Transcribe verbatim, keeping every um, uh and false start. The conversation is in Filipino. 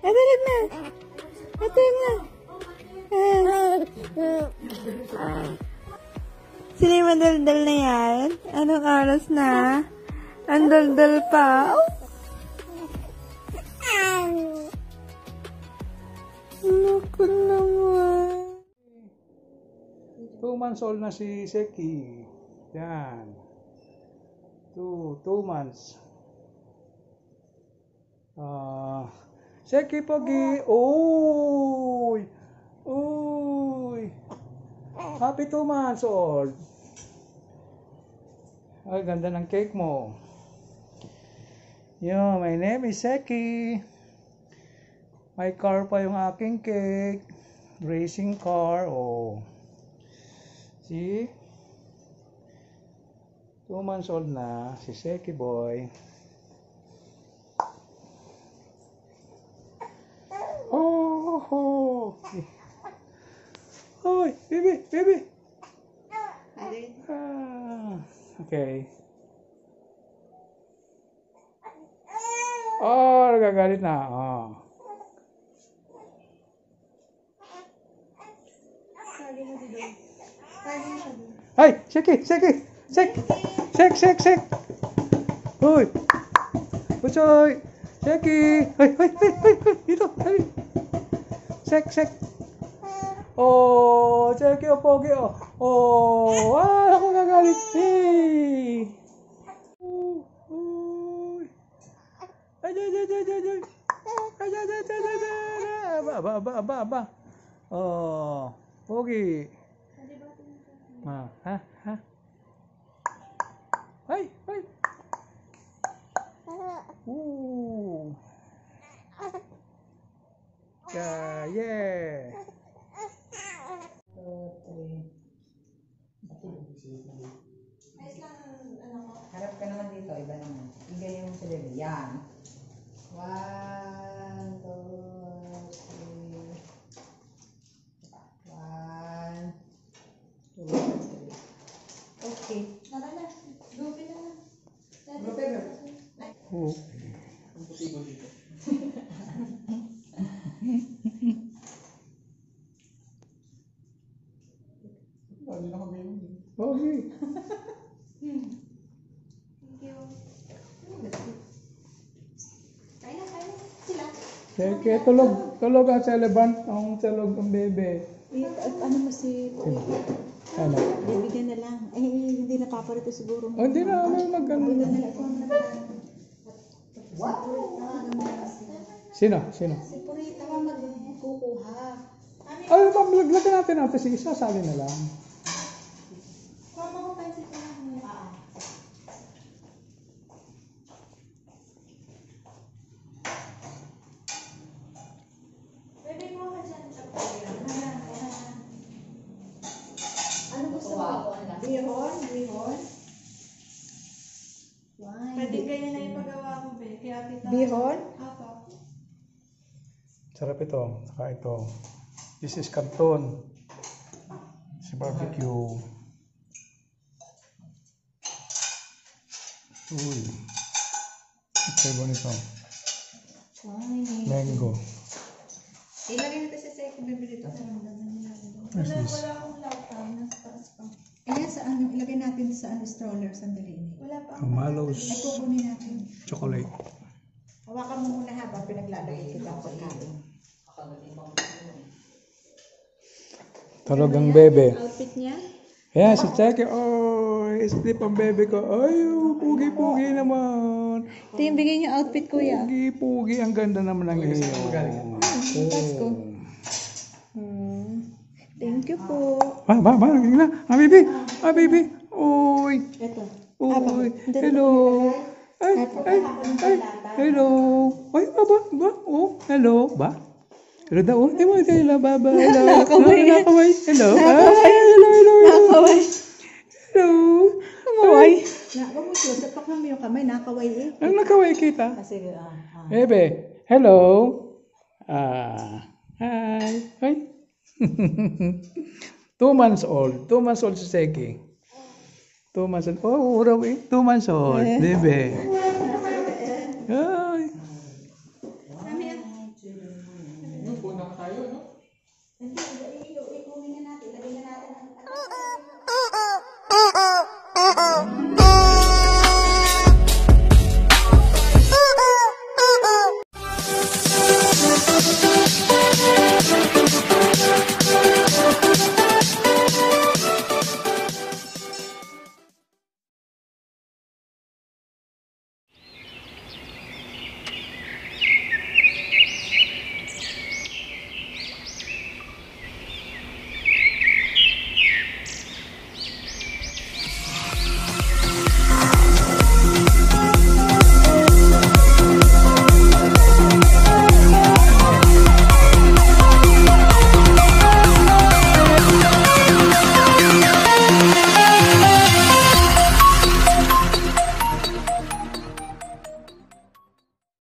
Natulog na. Natulog na. Sino yung madaldal na yan? Anong oras na? Ang daldal pa. Oh. Naku naman. Two months old na si Zeke. Yan. Two, two months. Ah, uh, Zeke Pogi. Uy! Uy! Happy two months old. Ay, ganda ng cake mo. Yo, my name is Zeke. May car pa yung aking cake. Racing car. Oh. See? Two months old na si Zeke boy. Oh, oh. Hoy, baby, baby. Ah, okay. Oh, nagagalit na. Oh. Hay, Zeke, Zeke, Zeke, Zeke, Zeke, Zeke. Hoy, Puchoy, Zeke. Hay, hay, hay, hay, hay, dito, hay. Zeke, Zeke. Oh, Zeke, oh, pogi, oh. Oh, ah, ako nagalit. Hey. Oh, oh. Ay, ay, ay, ay, ay, ay. Ay, ay, ay, ay, ay, ay. Aba, aba, aba, aba, aba. Oh, pogi. Ah, ha, ha. Ay, ay. Ooh. Yeah, yeah. Harap ka naman dito, iba naman. Iga yung sarili. Yan. One, two, three. One, two, three. Okay. Tara na. Grupi na na. Grupi ba? Oo. Ang puti mo dito. Lagi na kami yun. Okay. Thank you. Kaya na, kaya na. Sila. Zeke, tulog. Tulog ang celebrant. Ang tulog ang bebe. Eh, ano mo si Ano? bibigyan na lang. Eh, hindi napaparito siguro. Oh, hindi na. Ano mag-ano? Wow! Sino? Sino? Si Purita ka magkukuha. Ay, maglaglagan natin natin. Sige, sasali na lang. Mama ko pa si Purita. Pwede mo ka dyan sa Purita. Ano gusto mo? Bihon? Bihon? Pwede kayo na ipagawa ko, be. Kaya kita. Bihon? Apo. Sarap ito. Saka ito. This is canton. Si barbecue. Uy. Ito nito. Mango. Ilagay natin sa Zeke, bibili ito. What's this? Wala akong laptop. Nasa taas pa. Ayan, sa ano, ilagay natin sa ano, stroller, sandali ini. Wala pa. Malos. Ay, kukunin natin. Chocolate. Hawakan mo muna habang pinaglalagay kita sa pagkain. Tulog ang bebe. Outfit niya? Ayan, si Zeke. Oh, sleep ang bebe ko. Ay, pugi-pugi naman. Ito yung bigay niyo outfit, kuya. Pugi-pugi. Ang ganda naman ng iyo. Pasko. Hmm. Thank you po. Ba, ba, ba, na. Ah, baby. Ah, baby. Uy. Ito. Uy. Hello. Ay, ay, ay. Hello. Ay, ba, ba, ba. Oh, hello. Ba? Hello daw. Oh, di mo kayo ba, ba. Hello. Nakakaway. Nakakaway. Hello. Nakakaway. Ay, hello, hello, hello. Nakakaway. Hello. Nakakaway. Nakamuti, sa kami yung kamay, nakaway eh. Ang nakaway kita. Kasi, ah, ah. Bebe. Hello. Ah. Hi. Hi. Two months old. Two months old si Zeke. Two months old. Oh, uraw eh. Two months old. Bebe. Ay. tayo, no? Hindi, i-uwi na natin. Ilagay na natin ang